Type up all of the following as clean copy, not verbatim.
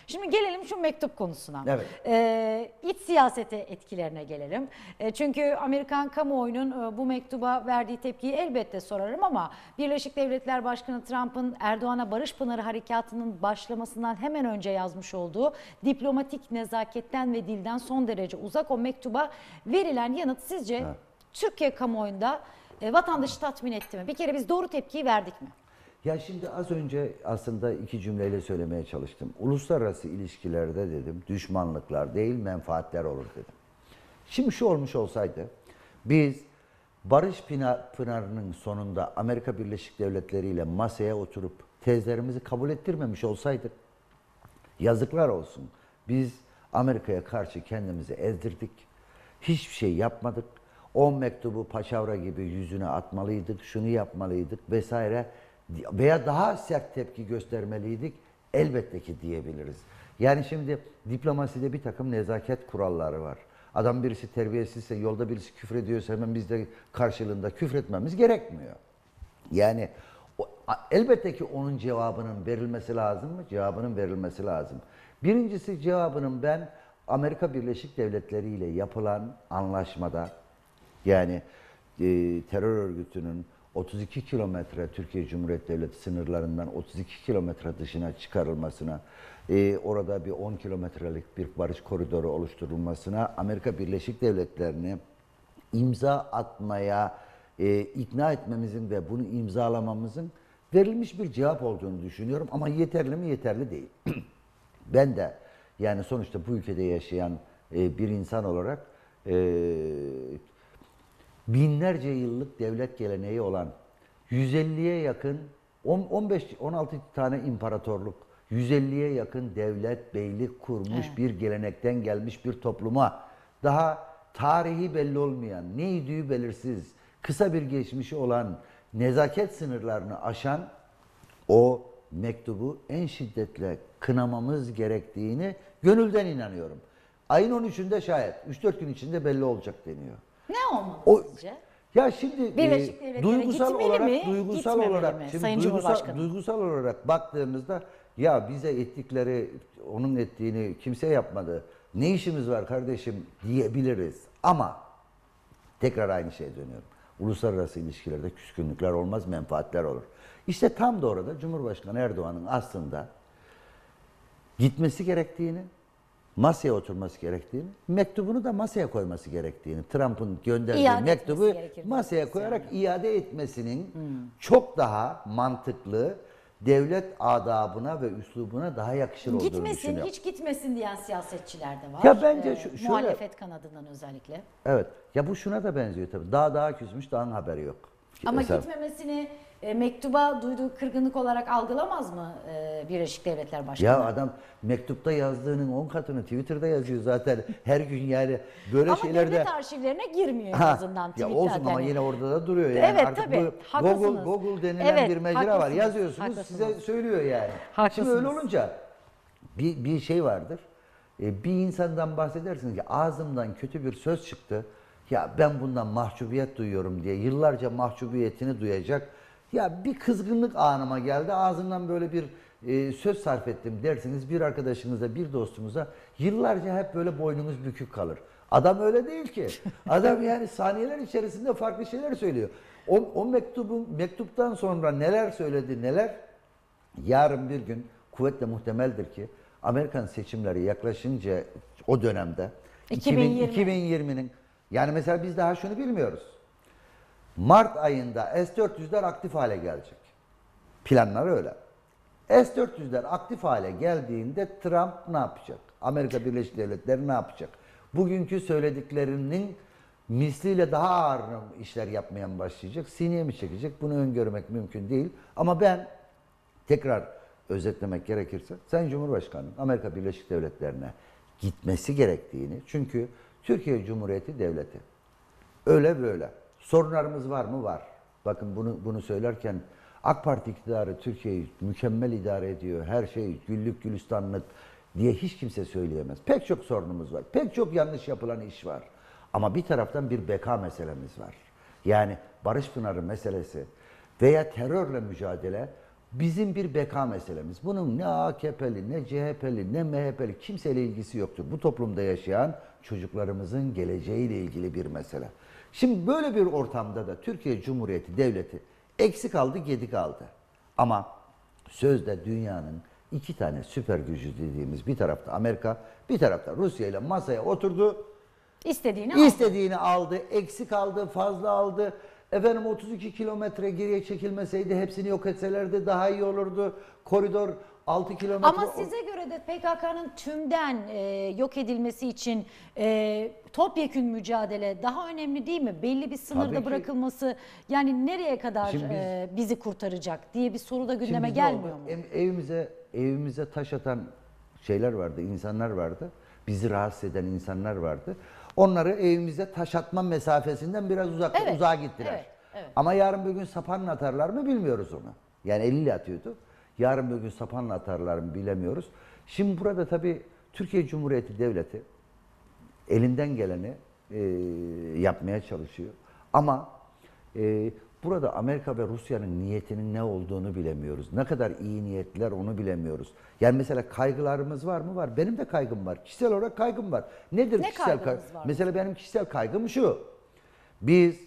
Şimdi gelelim şu mektup konusuna. Evet. İç siyasete etkilerine gelelim. Çünkü Amerikan kamuoyunun bu mektuba verdiği tepkiyi elbette sorarım ama Birleşik Devletler Başkanı Trump'ın Erdoğan'a Barış Pınarı Harekatı'nın başlamasından hemen önce yazmış olduğu diplomatik nezaketten ve dilden son derece uzak o mektuba verilen yanıt sizce Türkiye kamuoyunda vatandaşı tatmin etti mi? Bir kere biz doğru tepkiyi verdik mi? Ya şimdi az önce aslında iki cümleyle söylemeye çalıştım. Uluslararası ilişkilerde dedim düşmanlıklar değil menfaatler olur dedim. Şimdi şu olmuş olsaydı biz Barış Pınarı'nın sonunda Amerika Birleşik Devletleri ile masaya oturup tezlerimizi kabul ettirmemiş olsaydık yazıklar olsun. Biz Amerika'ya karşı kendimizi ezdirdik. Hiçbir şey yapmadık. O mektubu paçavra gibi yüzüne atmalıydık, şunu yapmalıydık vesaire veya daha sert tepki göstermeliydik elbette ki diyebiliriz. Yani şimdi diplomaside bir takım nezaket kuralları var. Adam birisi terbiyesizse, yolda birisi küfür ediyorsa hemen biz de karşılığında küfretmemiz gerekmiyor. Yani elbette ki onun cevabının verilmesi lazım mı? Cevabının verilmesi lazım. Birincisi cevabının ben Amerika Birleşik Devletleri ile yapılan anlaşmada yani terör örgütünün 32 kilometre Türkiye Cumhuriyeti Devleti sınırlarından 32 kilometre dışına çıkarılmasına, orada bir 10 kilometrelik bir barış koridoru oluşturulmasına, Amerika Birleşik Devletleri'ni imza atmaya ikna etmemizin ve bunu imzalamamızın verilmiş bir cevap olduğunu düşünüyorum. Ama yeterli mi? Yeterli değil. Ben de yani sonuçta bu ülkede yaşayan bir insan olarak binlerce yıllık devlet geleneği olan 150'ye yakın 15-16 tane imparatorluk, 150'ye yakın devlet, beylik kurmuş bir gelenekten gelmiş bir topluma daha tarihi belli olmayan, neydi belirsiz, kısa bir geçmişi olan nezaket sınırlarını aşan o mektubu en şiddetle kınamamız gerektiğini gönülden inanıyorum. Ayın 13'ünde şayet 3-4 gün içinde belli olacak deniyor. Ne olmalı sizce? Ya şimdi Birleşik Devletlere duygusal olarak mi, gitmemeli mi? şimdi Sayın Cumhurbaşkanı. duygusal olarak baktığımızda ya bize ettikleri onun ettiğini kimse yapmadı. Ne işimiz var kardeşim diyebiliriz. Ama tekrar aynı şeye dönüyorum. Uluslararası ilişkilerde küskünlükler olmaz, menfaatler olur. İşte tam da orada Cumhurbaşkanı Erdoğan'ın aslında gitmesi gerektiğini, masaya oturması gerektiğini, mektubunu da masaya koyması gerektiğini, Trump'ın gönderdiği mektubu masaya koyarak iade etmesinin çok daha mantıklı, devlet adabına ve üslubuna daha yakışır olduğunu düşünüyorum. Hiç gitmesin diyen siyasetçiler de var. Ya bence şöyle, muhalefet kanadından özellikle. Evet. Ya bu şuna da benziyor tabii. Daha küsmüş, dağın haberi yok. Ama gitmemesini mektuba duyduğu kırgınlık olarak algılamaz mı Birleşik Devletler Başkanı? Ya adam mektupta yazdığının 10 katını Twitter'da yazıyor zaten her gün yani böyle ama şeylerde. Ama devlet arşivlerine girmiyor en azından Twitter'da. Ya olsun ama yine orada da duruyor yani. Evet artık tabii. Bu Google denilen bir mecra var. Yazıyorsunuz size söylüyor yani. Haklısınız. Şimdi öyle olunca bir şey vardır. Bir insandan bahsedersiniz ki ağzımdan kötü bir söz çıktı. Ya ben bundan mahcubiyet duyuyorum diye yıllarca mahcubiyetini duyacak. Ya bir kızgınlık anıma geldi. Ağzımdan böyle bir söz sarf ettim dersiniz bir arkadaşınıza, bir dostumuza yıllarca hep böyle boynunuz bükük kalır. Adam öyle değil ki. Adam yani saniyeler içerisinde farklı şeyler söylüyor. O mektuptan sonra neler söyledi neler yarın bir gün kuvvetle muhtemeldir ki Amerikan seçimleri yaklaşınca o dönemde 2020'nin yani mesela biz daha şunu bilmiyoruz. Mart ayında S-400'ler aktif hale gelecek. Planlar öyle. S-400'ler aktif hale geldiğinde Trump ne yapacak? Amerika Birleşik Devletleri ne yapacak? Bugünkü söylediklerinin misliyle daha ağır işler yapmaya mı başlayacak? Sineye mi çekecek? Bunu öngörmek mümkün değil. Ama ben tekrar özetlemek gerekirse Sayın Cumhurbaşkanı Amerika Birleşik Devletleri'ne gitmesi gerektiğini çünkü Türkiye Cumhuriyeti Devleti öyle böyle. Sorunlarımız var mı? Var. Bakın bunu söylerken AK Parti iktidarı Türkiye'yi mükemmel idare ediyor. Her şey güllük gülistanlık diye hiç kimse söyleyemez. Pek çok sorunumuz var. Pek çok yanlış yapılan iş var. Ama bir taraftan bir beka meselemiz var. Yani Barış Pınarı meselesi veya terörle mücadele bizim bir beka meselemiz. Bunun ne AKP'li, ne CHP'li, ne MHP'li kimseyle ilgisi yoktur. Bu toplumda yaşayan çocuklarımızın geleceğiyle ilgili bir mesele. Şimdi böyle bir ortamda da Türkiye Cumhuriyeti Devleti eksik aldı, gedik aldı. Ama sözde dünyanın iki tane süper gücü dediğimiz bir tarafta Amerika, bir tarafta Rusya ile masaya oturdu. İstediğini aldı, eksik aldı, fazla aldı. Efendim 32 kilometre geriye çekilmeseydi, hepsini yok etselerdi daha iyi olurdu. Koridor 6 kilometre... Ama size göre de PKK'nın tümden yok edilmesi için topyekün mücadele daha önemli değil mi? Belli bir Tabii sınırda ki. bırakılması, yani nereye kadar Şimdi bizi kurtaracak diye bir soru da Şimdi gündeme ne gelmiyor oldu? mu? Evimize taş atan şeyler vardı, insanlar vardı. Bizi rahatsız eden insanlar vardı. Onları evimize taş atma mesafesinden biraz uzağa gittiler. evet, evet. Ama yarın bir gün sapanla atarlar mı bilmiyoruz onu. Yani eliyle atıyordu. Yarın bir gün sapanla atarlar mı bilemiyoruz. Şimdi burada tabii Türkiye Cumhuriyeti Devleti elinden geleni yapmaya çalışıyor. Ama burada Amerika ve Rusya'nın niyetinin ne olduğunu bilemiyoruz. Ne kadar iyi niyetliler onu bilemiyoruz. Yani mesela kaygılarımız var mı? Var. Benim de kaygım var. Kişisel olarak kaygım var. Nedir Ne kişisel kaygınız var? Mesela benim kişisel kaygım şu. Biz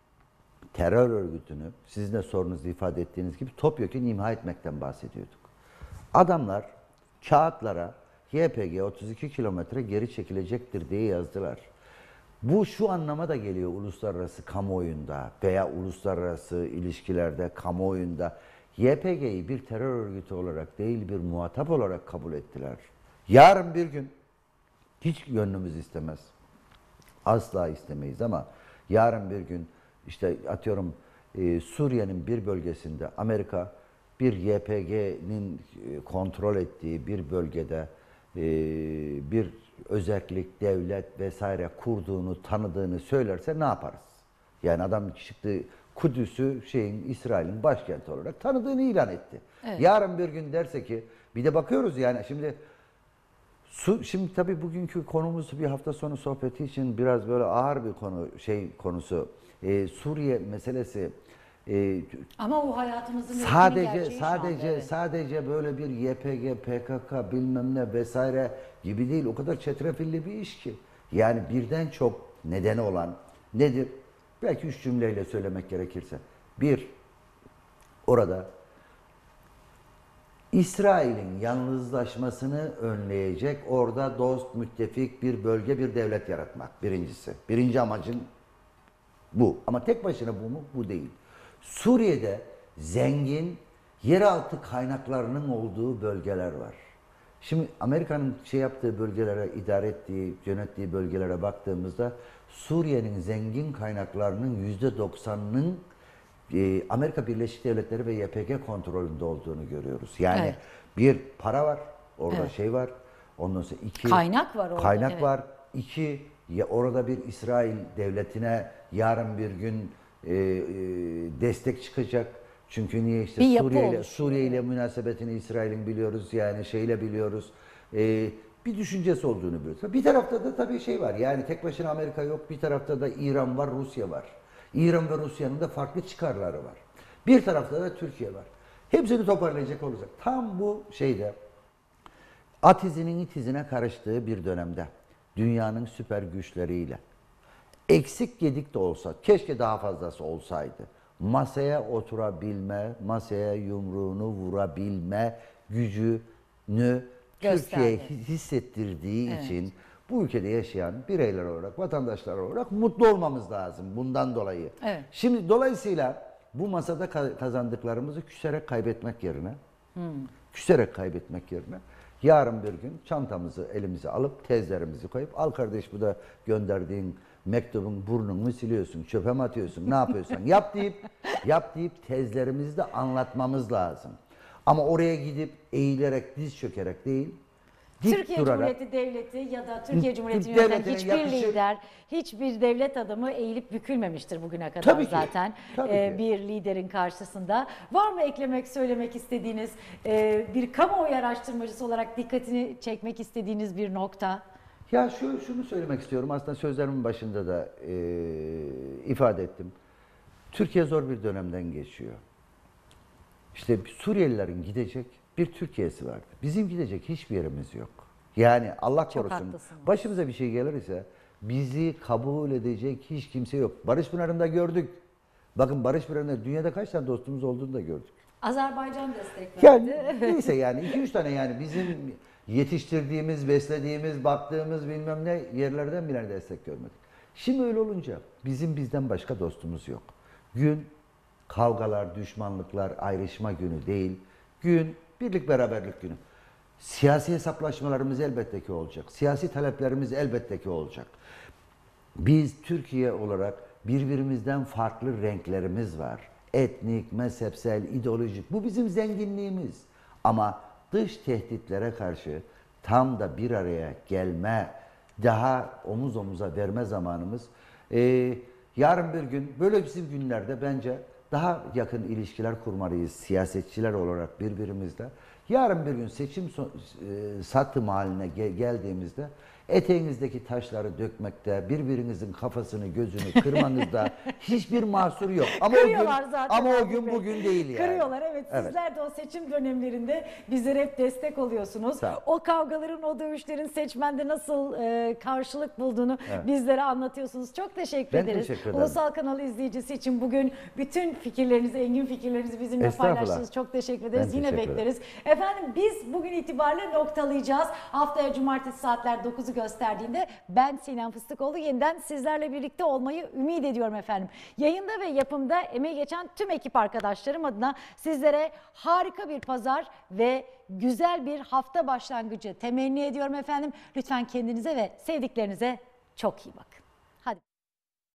terör örgütünü sizin de sorunuzda ifade ettiğiniz gibi topyekun imha etmekten bahsediyorduk. Adamlar kağıtlara YPG 32 kilometre geri çekilecektir diye yazdılar. Bu şu anlama da geliyor uluslararası kamuoyunda veya uluslararası ilişkilerde kamuoyunda YPG'yi bir terör örgütü olarak değil bir muhatap olarak kabul ettiler. Yarın bir gün hiç gönlümüz istemez. Asla istemeyiz ama yarın bir gün işte atıyorum Suriye'nin bir bölgesinde Amerika bir YPG'nin kontrol ettiği bir bölgede bir özellik, devlet vesaire kurduğunu, tanıdığını söylerse ne yaparız? Yani adam çıktı Kudüs'ü İsrail'in başkenti olarak tanıdığını ilan etti. Evet. Yarın bir gün derse ki bir de bakıyoruz yani şimdi tabii bugünkü konumuz bir hafta sonu sohbeti için biraz böyle ağır bir konusu. Suriye meselesi. Ama o hayatımızın rutin gerçeği şu anda, evet. Sadece böyle bir YPG, PKK bilmem ne vesaire gibi değil. O kadar çetrefilli bir iş ki. Yani birden çok nedeni olan nedir? Belki 3 cümleyle söylemek gerekirse. Bir, orada İsrail'in yalnızlaşmasını önleyecek, orada dost, müttefik bir bölge, bir devlet yaratmak birincisi. Birinci amacın bu. Ama tek başına bu mu? Bu değil. Suriye'de zengin yeraltı kaynaklarının olduğu bölgeler var. Şimdi Amerika'nın yaptığı bölgelere, idare ettiği, yönettiği bölgelere baktığımızda Suriye'nin zengin kaynaklarının %90'ının Amerika Birleşik Devletleri ve YPG kontrolünde olduğunu görüyoruz. Yani Evet. bir para var, orada Evet. var. Ondan sonra iki Kaynak var orada, Kaynak evet. var. İki, orada bir İsrail devletine yarın bir gün destek çıkacak. Çünkü niye Bir yapı oluşuyor. Suriye ile münasebetini İsrail'in biliyoruz yani biliyoruz. Bir düşüncesi olduğunu biliyoruz. Bir tarafta da tabii var. Yani tek başına Amerika yok. Bir tarafta da İran var, Rusya var. İran ve Rusya'nın da farklı çıkarları var. Bir tarafta da Türkiye var. Hepsini toparlayacak olacak. Tam bu at izinin it izine karıştığı bir dönemde dünyanın süper güçleriyle eksik gedik de olsa, keşke daha fazlası olsaydı. Masaya oturabilme, masaya yumruğunu vurabilme gücünü Türkiye'ye hissettirdiği için bu ülkede yaşayan bireyler olarak, vatandaşlar olarak mutlu olmamız lazım bundan dolayı. Evet. Şimdi dolayısıyla bu masada kazandıklarımızı küserek kaybetmek yerine yarın bir gün çantamızı elimize alıp tezlerimizi koyup al kardeş bu da gönderdiğin mektubun burnunu siliyorsun, çöpe mi atıyorsun, ne yapıyorsan yap deyip tezlerimizi de anlatmamız lazım. Ama oraya gidip eğilerek, diz çökerek değil, dik Türkiye durarak, Cumhuriyeti Devleti ya da Türkiye Cumhuriyeti'ni devletine yöneten hiçbir yakışır. lider, hiçbir devlet adamı eğilip bükülmemiştir bugüne kadar Tabii ki, zaten tabii ki. bir liderin karşısında. Var mı söylemek istediğiniz, bir kamuoyu araştırmacısı olarak dikkatini çekmek istediğiniz bir nokta? Ya şunu söylemek istiyorum. Aslında sözlerimin başında da ifade ettim. Türkiye zor bir dönemden geçiyor. İşte Suriyelilerin gidecek bir Türkiye'si vardı. Bizim gidecek hiçbir yerimiz yok. Yani Allah Çok korusun haklısınız. başımıza bir şey gelirse bizi kabul edecek hiç kimse yok. Barış Pınarı'nda gördük. Bakın Barış Pınarı'nda dünyada kaç tane dostumuz olduğunu da gördük. Azerbaycan destek Yani verdi. neyse yani 2-3 tane yani bizim yetiştirdiğimiz, beslediğimiz, baktığımız bilmem ne yerlerden bile destek görmedik. Şimdi öyle olunca bizim bizden başka dostumuz yok. Gün kavgalar, düşmanlıklar, ayrışma günü değil. Gün birlik beraberlik günü. Siyasi hesaplaşmalarımız elbette ki olacak. Siyasi taleplerimiz elbette ki olacak. Biz Türkiye olarak birbirimizden farklı renklerimiz var. Etnik, mezhepsel, ideolojik. Bu bizim zenginliğimiz. Ama dış tehditlere karşı tam da bir araya gelme, daha omuz omuza verme zamanımız. Yarın bir gün böyle bizim günlerde bence daha yakın ilişkiler kurmalıyız siyasetçiler olarak birbirimizle. Yarın bir gün seçim satım haline geldiğimizde eteğinizdeki taşları dökmekte, birbirinizin kafasını, gözünü kırmanızda hiçbir mahsur yok. Ama Kırıyorlar o gün, zaten ama o Fatih gün Bey. bugün değil yani. Kırıyorlar, evet. Evet. Sizler de o seçim dönemlerinde bizlere hep destek oluyorsunuz. Sağ ol. O kavgaların, o dövüşlerin seçmende nasıl karşılık bulduğunu Evet. bizlere anlatıyorsunuz. Çok teşekkür Ben ederiz. teşekkür ederim. Ulusal Kanalı izleyicisi için bugün bütün fikirlerinizi, engin fikirlerinizi bizimle Estağfurullah. paylaştınız. Çok teşekkür ederiz. Ben Yine teşekkür ederim. bekleriz. Efendim biz bugün itibariyle noktalayacağız. Haftaya cumartesi saatler 9'u gösterdiğinde ben Sinem Fıstıkoğlu yeniden sizlerle birlikte olmayı ümit ediyorum efendim. Yayında ve yapımda emeği geçen tüm ekip arkadaşlarım adına sizlere harika bir pazar ve güzel bir hafta başlangıcı temenni ediyorum efendim. Lütfen kendinize ve sevdiklerinize çok iyi bakın.